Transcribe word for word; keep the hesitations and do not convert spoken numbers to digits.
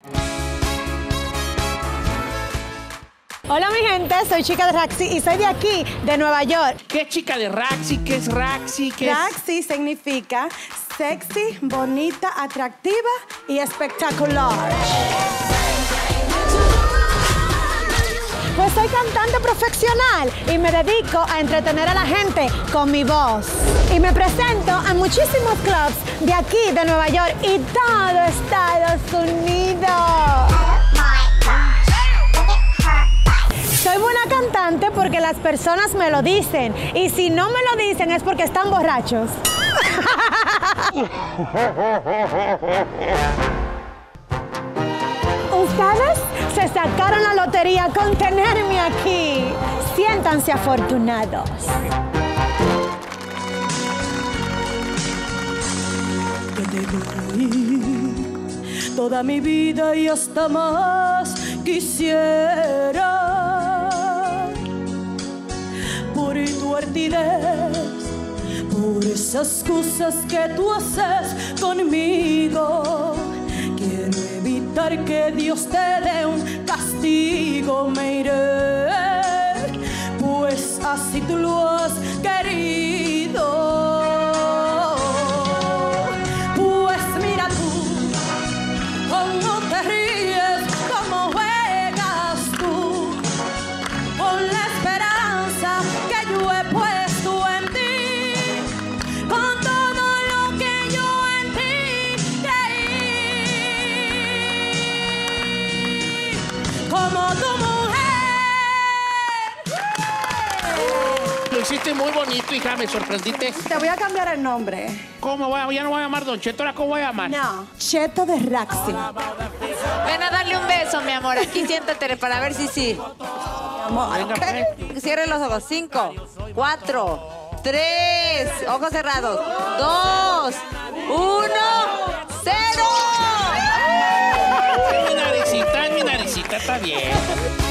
Hola mi gente, soy Chica de Raxi y soy de aquí, de Nueva York. ¿Qué Chica de Raxi? ¿Qué es Raxi? ¿Qué Raxi es? significa sexy, bonita, atractiva y espectacular. Pues soy cantante profesional y me dedico a entretener a la gente con mi voz. Y me presento a muchísimos clubs de aquí, de Nueva York y todo Estados Unidos. Soy buena cantante porque las personas me lo dicen. Y si no me lo dicen es porque están borrachos. Ustedes se sacaron la lotería con tenerme aquí. Siéntanse afortunados. Te dejaría toda mi vida y hasta más quisiera. Por tu artidez, por esas cosas que tú haces conmigo. Quiero evitar que Dios te dé un castigo, me iré, pues así tú lo has querido. Pues mira tú, cómo te ríes, cómo juegas tú, con la esperanza que yo he puesto en ti, con todo lo que yo en ti creí, como tu mujer. Lo hiciste muy bonito, hija, me sorprendiste. Te voy a cambiar el nombre. ¿Cómo voy a, ya no voy a llamar Don Cheto, ahora cómo voy a llamar? No, Cheto de Raxi. Ven a darle un beso, mi amor. Aquí siéntate para ver si sí. Amor, Venga, ¿qué? pues. Cierre los ojos. Cinco, cuatro, tres, ojos cerrados. Dos, uno, cero. En mi naricita, en mi naricita, está bien.